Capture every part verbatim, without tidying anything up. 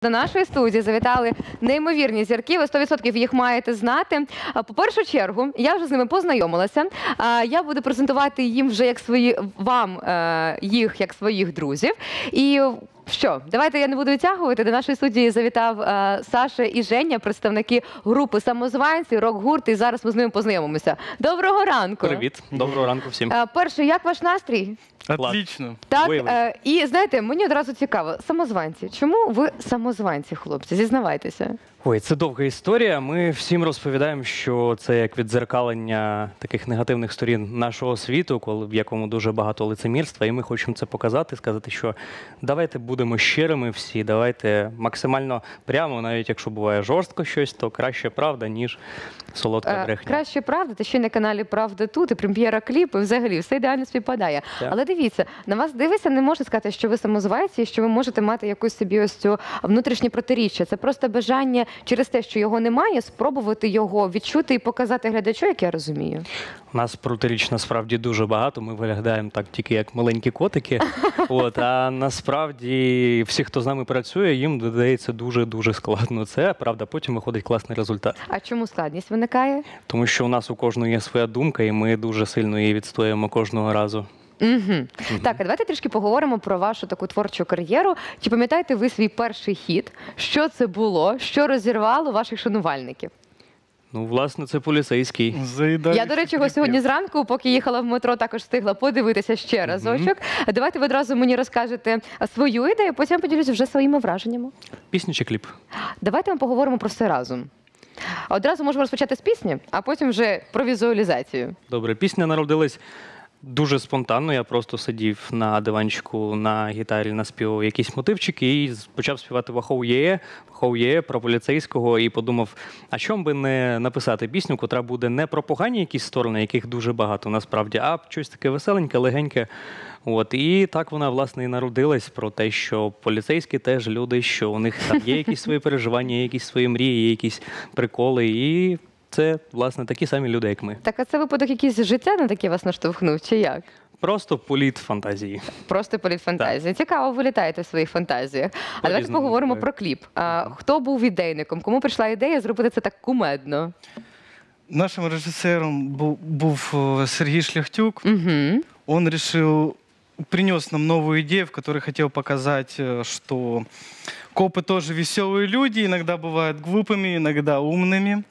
До нашої студії завітали неймовірні зірки, ви сто відсотків їх маєте знати. По першу чергу, я вже з ними познайомилася. Я буду презентувати їм вже як свої, вам їх як своїх друзів. І що, давайте я не буду відтягувати. До нашої студії завітав е, Саша і Женя, представники групи «Самозванці», рок-гурт, і зараз ми з ними познайомимося. Доброго ранку! Привіт, доброго ранку всім. Е, перше, як ваш настрій? Отлично. Так, е, і знаєте, мені одразу цікаво, самозванці. Чому ви самозванці, хлопці? Зізнавайтеся. Ой, це довга історія. Ми всім розповідаємо, що це як віддзеркалення таких негативних сторін нашого світу, коли в якому дуже багато лицемірства, і ми хочемо це показати, сказати, що давайте будемо щирими всі, давайте максимально прямо, навіть якщо буває жорстко щось, то краще правда, ніж солодка брехня. Е, краще правда, та ще й на каналі «Правда тут», і прем'єра кліпу, і взагалі все ідеально співпадає. Так. Але дивіться, на вас дивиться, не можна сказати, що ви самозванці, і що ви можете мати якусь собі ось цю внутрішнє протиріччя. Це просто бажання через те, що його немає, спробувати його відчути і показати глядачу, як я розумію. У нас протиріч насправді дуже багато, ми виглядаємо так тільки як маленькі котики. От, а насправді всі, хто з нами працює, їм додається дуже-дуже складно це, правда, потім виходить класний результат. А чому складність виникає? Тому що у нас у кожного є своя думка, і ми дуже сильно її відстоюємо кожного разу. Угу. Угу. Так, а давайте трішки поговоримо про вашу таку творчу кар'єру. Чи пам'ятаєте ви свій перший хіт? Що це було? Що розірвало ваших шанувальників? Ну, власне, це поліцейський. Заїдаю. Я, до речі, його сьогодні зранку, поки їхала в метро, також встигла подивитися ще разочок. Mm-hmm. Давайте ви одразу мені розкажете свою ідею, потім поділюся вже своїми враженнями. Пісню чи кліп? Давайте ми поговоримо про все разом. Одразу можемо розпочати з пісні, а потім вже про візуалізацію. Добре, пісня народилась дуже спонтанно. Я просто сидів на диванчику, на гітарі, наспівав якісь мотивчики і почав співати «Вахоу є», «Вахоу є» про поліцейського і подумав, а чому би не написати пісню, котра буде не про погані якісь сторони, яких дуже багато насправді, а щось таке веселеньке, легеньке. От, і так вона, власне, і народилась про те, що поліцейські теж люди, що у них там є якісь свої переживання, є якісь свої мрії, є якісь приколи, і це, власне, такі самі люди, як ми. Так, а це випадок якийсь з життя на таке вас наштовхнув, чи як? Просто політ фантазії. Просто політ фантазії. Так. Цікаво, ви літаєте в своїх фантазіях. А давайте поговоримо про кліп. А, хто був ідейником? Кому прийшла ідея зробити це так кумедно? Нашим режисером був, був Сергій Шляхтюк. Угу. Он решил, принес нам новую идею, в которой хотел показать, что копы тоже веселые люди, иногда бывают глупыми, иногда умными.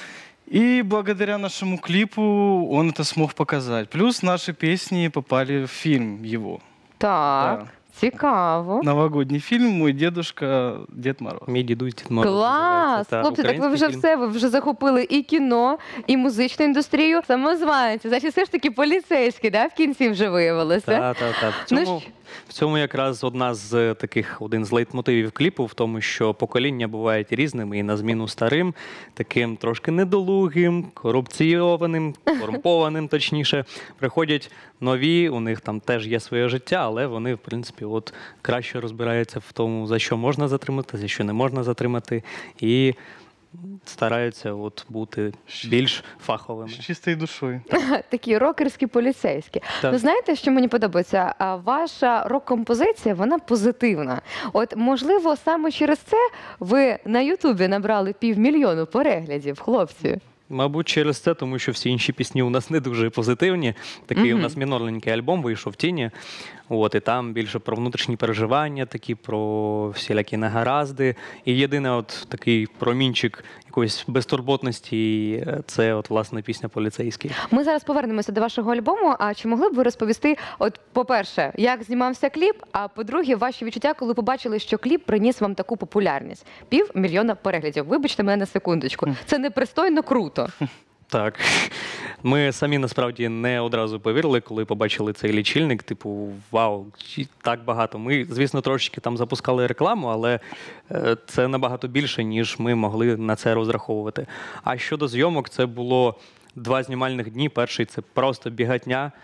И благодаря нашему клипу он это смог показать. Плюс наши песни попали в фильм его. Так, да. Цікаво. Новогодний фильм «Мой дедушка Дед Мороз». Мій дідусь Дід Мороз. Клас! Хлопці, так ви вже фільм. все, ви вже захопили і кіно, і музичну індустрію. Самозванці, значить все ж таки поліцейські, да, в кінці вже виявилося? Так, так, так. В цьому, в цьому якраз одна з таких, один з лейтмотивів кліпу в тому, що покоління бувають різними і на зміну старим, таким трошки недолугим, корупційованим, корумпованим, точніше, приходять нові, у них там теж є своє життя, але вони, в принципі, от краще розбираються в тому, за що можна затримати, за що не можна затримати, і стараються от бути більш фаховими. З чистою душою. Такі рокерські поліцейські. Так. Ну, знаєте, що мені подобається? Ваша рок-композиція, вона позитивна. От, можливо, саме через це ви на Ютубі набрали півмільйону переглядів, хлопці. Мабуть, через це, тому що всі інші пісні у нас не дуже позитивні. Такий Mm-hmm. у нас мінорненький альбом вийшов «Тіні». От, і там більше про внутрішні переживання, такі про всілякі негаразди. І єдине от такий промінчик якоїсь безтурботності – це от, власне, пісня «Поліцейський». Ми зараз повернемося до вашого альбому. А чи могли б ви розповісти, от, по-перше, як знімався кліп, а по-друге, ваші відчуття, коли побачили, що кліп приніс вам таку популярність? Півмільйона переглядів. Вибачте мене на секундочку. Це непристойно круто. Так. Ми самі, насправді, не одразу повірили, коли побачили цей лічильник. Типу, вау, так багато. Ми, звісно, трошечки там запускали рекламу, але це набагато більше, ніж ми могли на це розраховувати. А щодо зйомок, це було два знімальних дні. Перший – це просто бігатня.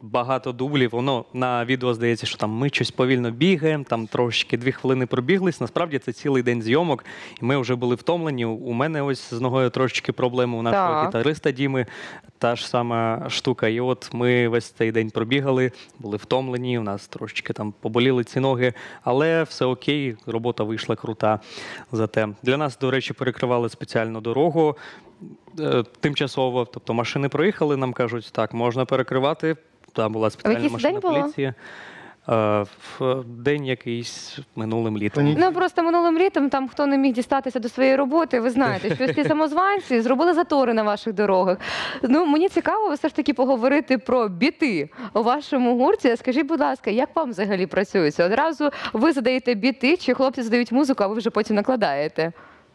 багато дублів. Воно на відео здається, що там ми щось повільно бігаємо, там трошки дві хвилини пробіглись. Насправді це цілий день зйомок, і ми вже були втомлені. У мене ось з ногою трошечки проблеми, у нашого Так. гітариста Діми та ж сама штука. І от ми весь цей день пробігали, були втомлені, у нас трошечки там поболіли ці ноги, але все окей, робота вийшла крута. Зате для нас, до речі, перекривали спеціальну дорогу е, тимчасово, тобто машини проїхали, нам кажуть, так, можна перекривати. Там була спеціальна якийсь машина день було? поліції. Е, В день якийсь минулим літом. Поні- Ну просто минулим літом там хто не міг дістатися до своєї роботи, ви знаєте, що ці самозванці зробили затори на ваших дорогах. Ну мені цікаво все ж таки поговорити про біти у вашому гурті. Скажіть, будь ласка, як вам взагалі працюється? Одразу ви задаєте біти, чи хлопці задають музику, а ви вже потім накладаєте?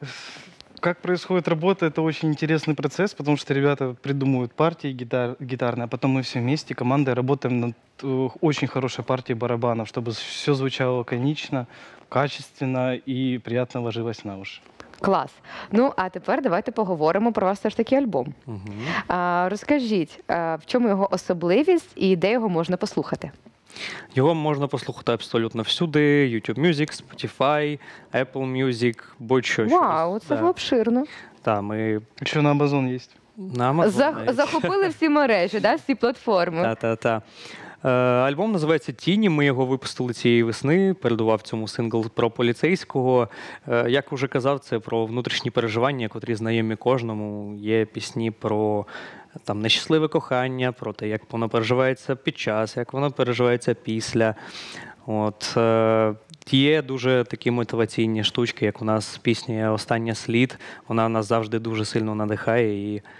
Как происходит работа, это очень интересный процесс, потому что ребята придумывают партии гитар, гитарные, а потом мы все вместе, командой, работаем над э, очень хорошей партией барабанов, чтобы все звучало лаконично, качественно и приятно ложилось на уши. Клас. Ну а тепер давайте поговоримо про ваш все ж таки альбом. Угу. А, розкажіть, а, в чому його особливість і де його можна послухати? Його можна послухати абсолютно всюди: YouTube Music, Spotify, Apple Music, будь-що. Вау, це Да. обширно. Так, ми Еще на Амазон есть. на Amazon Зах- навіть. захопили всі мережі, да, всі платформи. Та-та-та. Е, Альбом називається «Тіні». Ми його випустили цієї весни. Передував цьому сингл про поліцейського. Е, Як уже казав, це про внутрішні переживання, котрі знайомі кожному. Є пісні про там нещасливе кохання, про те, як воно переживається під час, як воно переживається після. От, е, є дуже такі мотиваційні штучки, як у нас пісня «Остання слід». Вона нас завжди дуже сильно надихає, і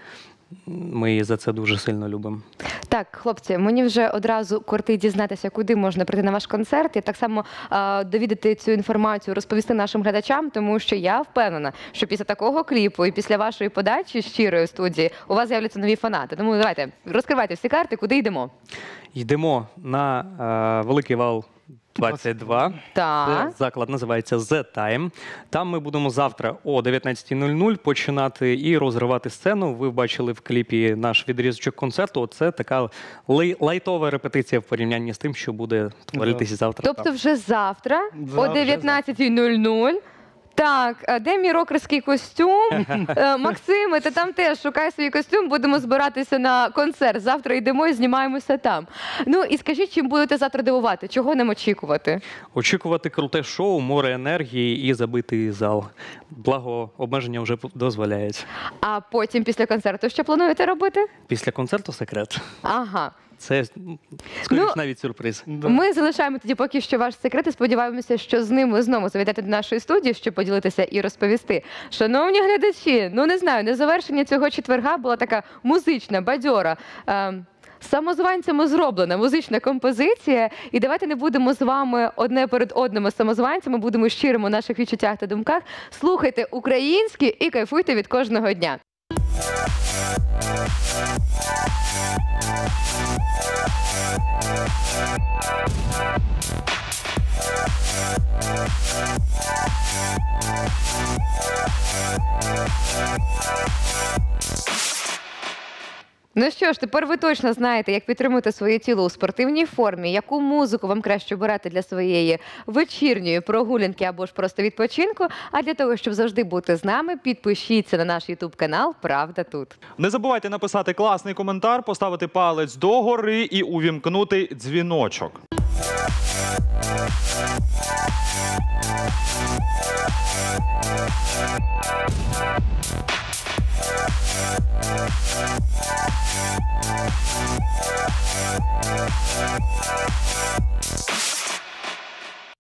ми її за це дуже сильно любимо. Так, хлопці, мені вже одразу кортить дізнатися, куди можна прийти на ваш концерт, і так само е, довідати цю інформацію, розповісти нашим глядачам, тому що я впевнена, що після такого кліпу і після вашої подачі щирої в студії у вас з'являться нові фанати. Тому давайте, розкривайте всі карти, куди йдемо. Йдемо на е, Великий вал двадцять два. Так. Це заклад називається The Time. Там ми будемо завтра о дев'ятнадцятій нуль нуль починати і розривати сцену. Ви бачили в кліпі наш відрізочок концерту. Це така лай- лайтова репетиція в порівнянні з тим, що буде творитися завтра. Тобто там. вже завтра о Завтра, дев'ятнадцятій нуль нуль. Так, а де мій рокерський костюм? Е, Максиме, ти там теж шукай свій костюм, будемо збиратися на концерт. Завтра йдемо і знімаємося там. Ну і скажіть, чим будете завтра дивувати? Чого нам очікувати? Очікувати круте шоу, море енергії і забитий зал. Благо, обмеження вже дозволяють. А потім після концерту що плануєте робити? Після концерту секрет. Ага. Це, м, скоріш, Ну, навіть сюрприз. Да. Ми залишаємо тоді поки що ваш секрет і сподіваємося, що з ним ви знову завітаєте до нашої студії, щоб поділитися і розповісти. Шановні глядачі, ну не знаю, на завершення цього четверга була така музична, бадьора, е, самозванцями зроблена музична композиція. І давайте не будемо з вами одне перед одними самозванцями, будемо щирими у наших відчуттях та думках. Слухайте українське і кайфуйте від кожного дня. Ну що ж, тепер ви точно знаєте, як підтримувати своє тіло у спортивній формі, яку музику вам краще обирати для своєї вечірньої прогулянки або ж просто відпочинку. А для того, щоб завжди бути з нами, підпишіться на наш ютуб канал «Правда тут». Не забувайте написати класний коментар, поставити палець догори і увімкнути дзвіночок.